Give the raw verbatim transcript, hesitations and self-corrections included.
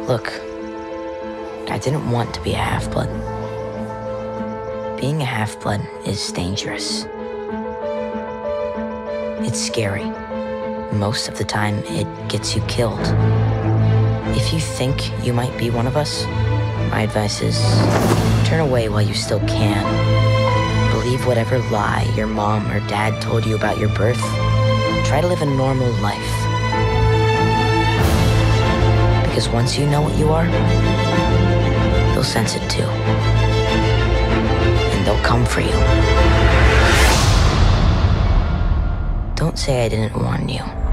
Look, I didn't want to be a half-blood. Being a half-blood is dangerous. It's scary. Most of the time, it gets you killed. If you think you might be one of us, my advice is turn away while you still can. Believe whatever lie your mom or dad told you about your birth. Try to live a normal life. Because once you know what you are, they'll sense it too. And they'll come for you. Don't say I didn't warn you.